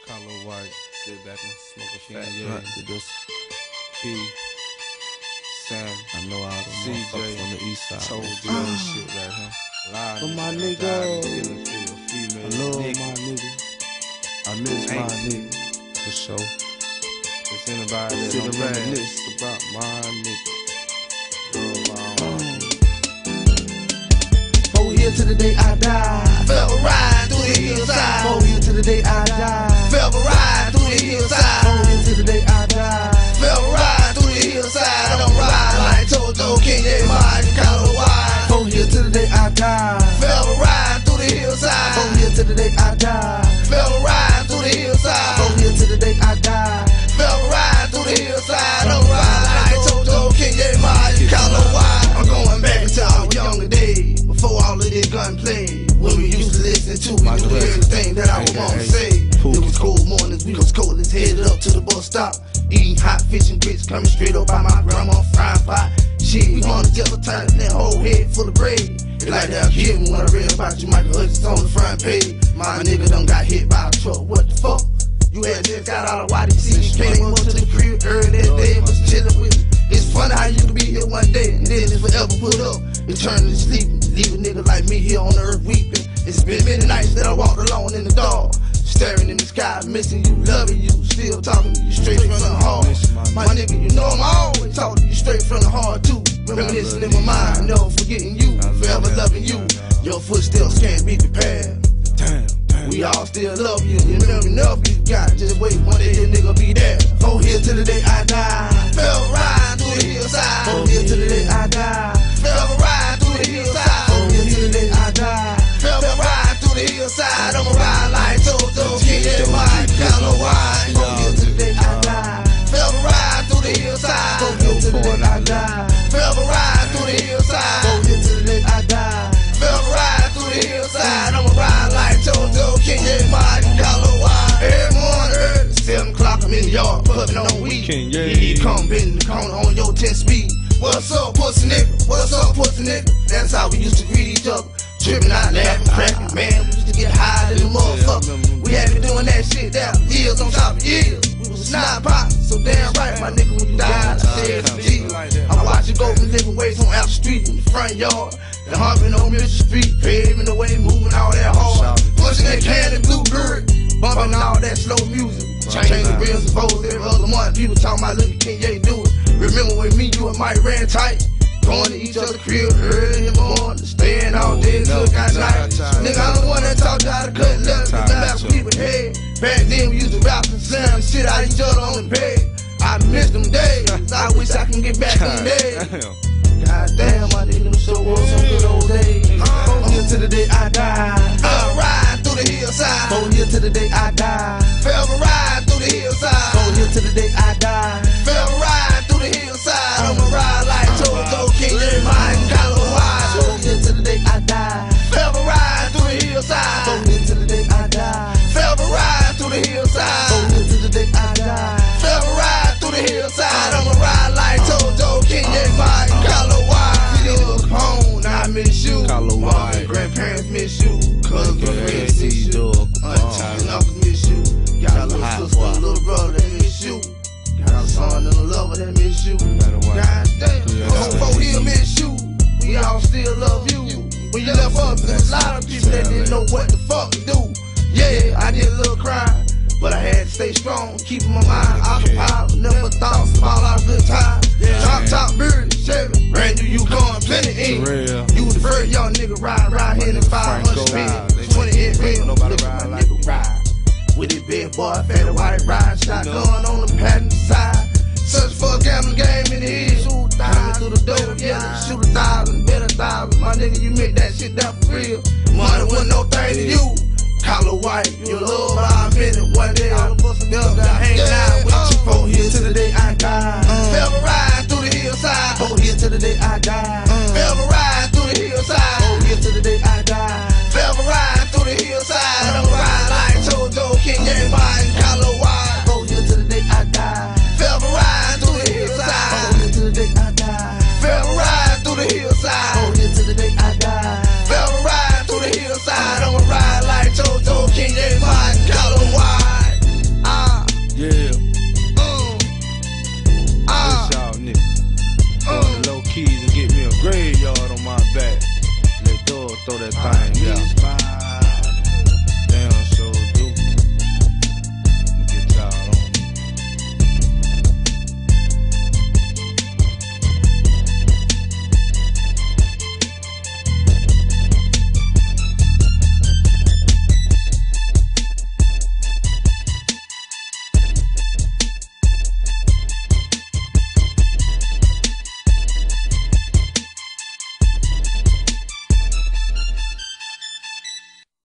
Carlo White, sit back and smoke a fat Blunt to this. P, Sam, I know all the motherfuckers on the east side. told you other shit right here. Live For my nigga, nigga. died in the field, female I love nigga. my nigga. I miss my nigga. For sure. If anybody that Sit don't and rap reminisce about my nigga, love my nigga. Oh, here to the day I die. Forever ride through the hillside. Oh, here to the day I die. Forever ride through the hillside. Oh, here to the day I die. Forever ride through the hillside. I don't ride like Toto, King, Mine, Carlo White. Oh, here to the day I die. Forever ride through the hillside. Oh, here to the day I die. Forever ride through the hillside. Oh, here to the day I die. Forever ride through the hillside. I don't ride like Toto, King, Mine, Carlo White. I'm going back into our younger days, before all of this gunplay. When we used to listen to everything that I would want to say. It was cold mornings, we was cold as headed up to the bus stop. Eating hot fish and grits coming straight up by my grandma's frying pot. Shit, we on together tight, that whole head full of bread. It's like that kid when I read about you, Michael Hutchins on the front page. My nigga done got hit by a truck, what the fuck? You had just got out of YDC, came up to the crib early that day and was chillin' with me. It's funny how you can be here one day and then it's forever put up. Eternally sleeping, leave a nigga like me here on the earth weeping. It's been many nights that I walked alone in the dark, staring in the sky, missing you, loving you, still talking to you straight from the heart. My nigga, you know I'm always talking to you straight from the heart too. Reminiscing in my mind, never forgetting you, forever loving you. Your footsteps can't be prepared. We all still love you, you never know if you got. Just wait, one day this nigga be there. Oh, here to the day I die. Forever ride through the hillside. Oh, here to the day I die. Forever ride through the hillside. Oh, here to the day I die. Forever ride through the hillside. I'ma ride like Toto, King, Mine, Carlo White. Oh, here to the day I die. Forever ride through the hillside. Oh, here to the day I die. Forever ride through the hillside. Oh, here to the day I die. Forever ride through the hillside. I'ma ride like Toto, King, Mine, Carlo White. Every morning early, 7 o'clock, I'm in the yard, puffin' on weed. He come bend the corner on your 10 speed. What's up, pussy nigga? What's up, pussy nigga? That's how we used to greet each other. Trippin' out, laughing, cracking, man. We used to get high than the motherfucker. We had been doing that shit down years on top of years. We was not pop, so damn right, my nigga, when you died, I said some G. I watched you go from living ways on Apple Street in the front yard. The humping on Mission Street, paving the way, moving all that hard. Pushing that candy bluebird, bumping all that slow music. Changing the rims and foes every other month. People talking about look at Kanye do it. Remember when me, you and Mike ran tight, going to each other's crib early in the morning, staying all day till got night. Nigga, I'm the one that taught you how to cut letters, get them out people's head. Back then we used to rap and slam and shit out each other on the bed. I miss them days. I wish I can get back in the days. God damn, my nigga, them show us some good old days. Oh, here to the day I die. I'll ride through the hillside. Oh, here to the day I die. Forever ride through the hillside. Oh, here to the day I die. Forever ride through the hillside. I'ma ride like Toto, King, Mine, Carlo White. Oh, here to the day I die. Forever ride through the hillside. Oh, here to the day I die. Forever ride through the hillside. Oh, here to the day I die. Forever ride through the hillside. I'ma ride like Toto, King, Mine, Carlo White. Nigga, home, now I miss you. Carlo Mom White. and grandparents miss you. Cousins and friends miss you. Dog. Aunties and uncles miss you. Got a little sister and a little brother that miss you. Got a son and a lover that miss you. God damn, the whole here miss you. We all still love you. When you left us, there's a lot of people that didn't know what the fuck to do. Yeah, I did a little cry, but I had to stay strong, keeping my mind occupied. Never thought about our good times. Top beard, Chevy, brand new Yukon, plenty in. You the first young nigga ride here in 500 spin. 28 rims, look at my nigga ride. With his big boy, fatty white ride, shotgun on the patent side. Search for a gambling game in the hill. Coming through the door, yeah, shoot 1,000, bet 1,000. My nigga, you make that shit down for real. Money wasn't no thing to you. Carlo White, you love